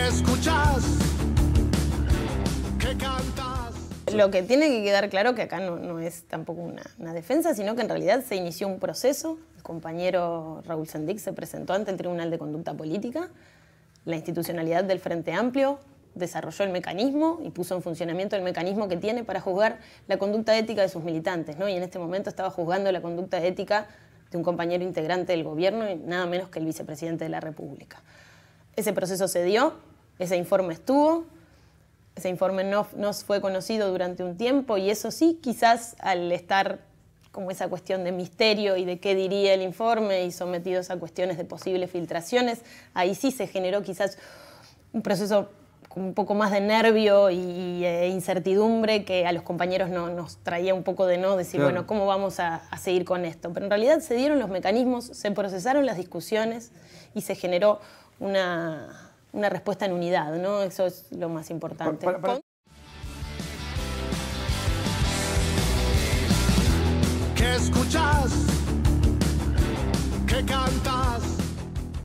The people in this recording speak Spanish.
¿Qué escuchas? ¿Qué cantas? Lo que tiene que quedar claro que acá no es tampoco una defensa, sino que en realidad se inició un proceso. El compañero Raúl Sendic se presentó ante el Tribunal de Conducta Política. La institucionalidad del Frente Amplio desarrolló el mecanismo y puso en funcionamiento el mecanismo que tiene para juzgar la conducta ética de sus militantes, ¿no? Y en este momento estaba juzgando la conducta ética de un compañero integrante del gobierno, y nada menos que el vicepresidente de la República. Ese proceso se dio, ese informe estuvo, ese informe no fue conocido durante un tiempo, y eso sí, quizás al estar como esa cuestión de misterio y de qué diría el informe y sometidos a cuestiones de posibles filtraciones, ahí sí se generó quizás un proceso con un poco más de nervio y incertidumbre que a los compañeros nos traía un poco de decir, claro, bueno, ¿cómo vamos a seguir con esto? Pero en realidad se dieron los mecanismos, se procesaron las discusiones y se generó una respuesta en unidad, ¿no? Eso es lo más importante. ¿Qué escuchas? ¿Qué cantas?